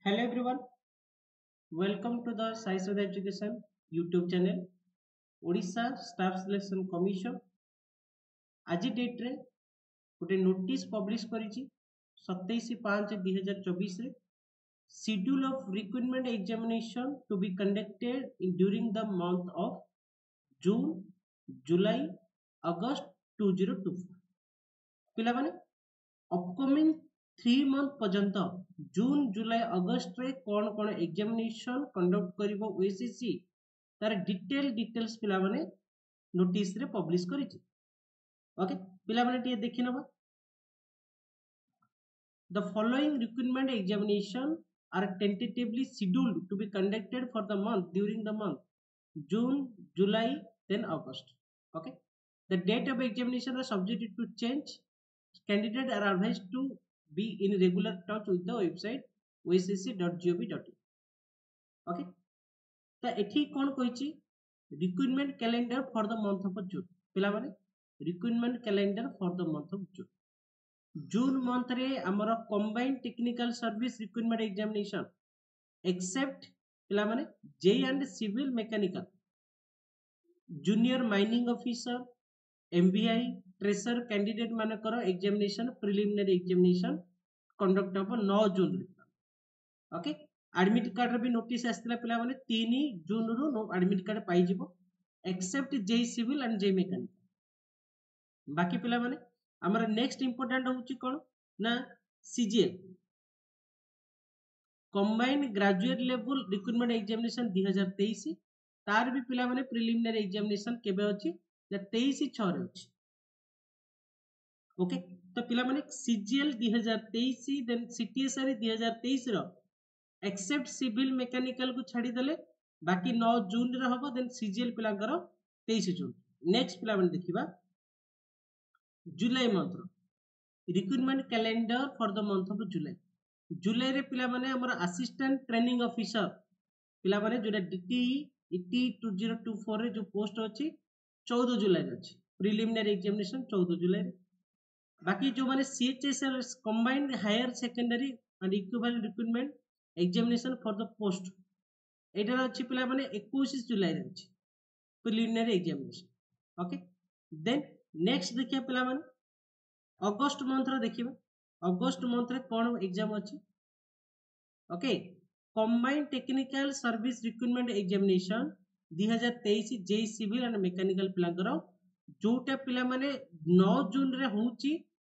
Hello everyone, welcome to the Sai Sudha Education YouTube channel. Odisha Staff Selection Commission आज date रे गोटे notice publish करिछि 27/5/2024 रे schedule of recruitment examination to be conducted during the month of June July August 2024 पिला माने upcoming 3 month पर्यंत जून July अगस्त रे कौन कौन एग्जामिनेशन कंडक्ट करिवो ओएसएससी तार डिटेल्स पिला माने नोटिस रे पब्लिश करिछि। ओके पिला माने टिए देखि नबा the following recruitment examination are tentatively scheduled to be conducted for the month during the month June July then August. Okay the date of examination are subject to change candidates are advised to be in regular touch with the website ossc.gov.in। okay तो एठी कोन कहिछि recruitment calendar for the month of June पिला माने recruitment calendar for the month of June month रे हमर combined technical service recruitment examination except पिला माने जे and civil mechanical junior mining officer MBI tracer candidate मानकर एग्जामिनेशन प्रिलिमिनरी एग्जामिनेशन कंडक्ट हम 9 जून रे। ओके एडमिट कार्ड रे भी नोटिस आस्तिला पिला माने 3 जून रु एडमिट कार्ड पाई जिवो एक्सेप्ट जे सिविल एंड जे मैकेनिकल। बाकी पिला माने हमर नेक्स्ट इंपोर्टेंट होउची कोन ना CGL combined graduate level recruitment examination 2023 तार भी पिला माने प्रिलिमिनरी एग्जामिनेशन केबे अछि 23/6 रे अछि। ओके तो पिला माने सीजीएल 2023 देन सीटीएसआर 2023 रो एक्सेप्ट सिविल मैकेनिकल को छाडी देले बाकी 9 जून रे हबो देन सीजीएल पिला कर 23 जून। नेक्स्ट पिला माने देखिबा जुलाई मंथ रो recruitment calendar for the month of July रे पिला माने हमर असिस्टेंट ट्रेनिंग ऑफिसर पिला माने जोटा डीटीई इटी 2024 रे जो पोस्ट अछि 14 जुलाई रे अछि प्रिलिमिनरी एग्जामिनेशन 14 जुलाई रे। बाकी जो माने CHSL combined higher secondary and equivalent recruitment examination for the post एटार अछि पिला माने 21 जुलाई रे अछि preliminary examination. Okay then next देखिया पिला माने अगस्त मंथ रे देखिबा अगस्त मंथ रे कोन एग्जाम अछि। Okay combined technical service recruitment examination 2023 जे सिविल एंड मैकेनिकल पिलांकर जोटा पिला माने 9 जून रे होउची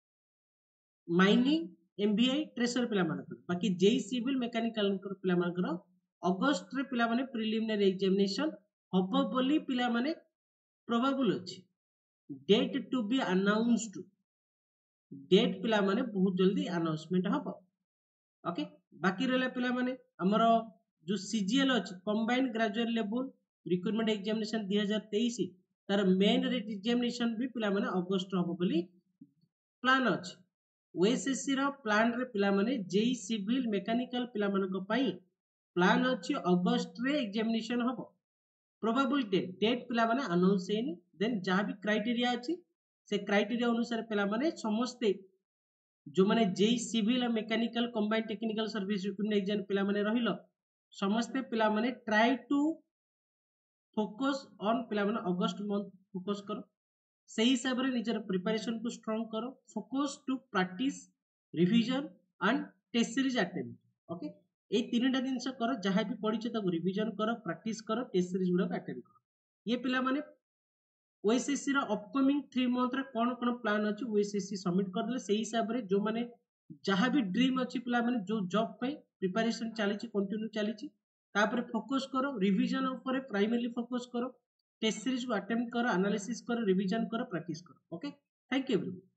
माइनिंग एमबीआई ट्रेसर पिला मानकर बाकी जे सिविल मैकेनिकल पिला मानकर अगस्त रे पिला माने प्रिलिमिनरी एग्जामिनेशन हबो बोली पिला माने प्रोबेबल अछि। Date to be announced date पिला माने बहुत जल्दी अनाउंसमेंट हबो। ओके बाकी रहला पिला माने हमर जो सीजीएल अछि combined graduate level recruitment examination 2023 तार मेन रेट एग्जामिनेशन भी पिला माने अगस्त हबो बोली प्लान अछि। ओएसएससी रो प्लान रे पिला माने जेई सिविल मैकेनिकल पिला मानको पई प्लान अछि अगस्त रे एग्जामिनेशन हबो प्रोबेबल डेट पिला माने अनाउंस हेनी देन जहा भी क्राइटेरिया अछि से क्राइटेरिया अनुसार पिला माने समस्ते जो माने जेई सिविल और mechanical combined technical service recruitment exam पिला माने रहिलो समस्ते पिला माने ट्राई टू फोकस ऑन पिला माने अगस्त मंथ फोकस करो सही हिसाब रे निजर प्रिपरेशन को स्ट्रांग करो focus to practice revision and test series attempt. Okay ए तीनटा जिंस करो जहां भी पढिछ ताको रिवीजन करो प्रैक्टिस करो टेस्ट सीरीज गुडा अटेम्प्ट करो। ये पिला माने ओएसएससी रो अपकमिंग 3 मंथ रे कोन कोन प्लान अछि ओएसएससी सबमिट कर देले सही हिसाब रे जो माने जहां भी ड्रीम अछि पिला माने जो जॉब पे प्रिपरेशन चलीछि कंटिन्यू चलीछि तापर फोकस करो रिवीजन ऊपर प्राइमरली फोकस करो टेस्ट सीरीज को अटेम्प्ट करो एनालिसिस करो रिवीजन करो प्रैक्टिस करो। Okay thank you everyone.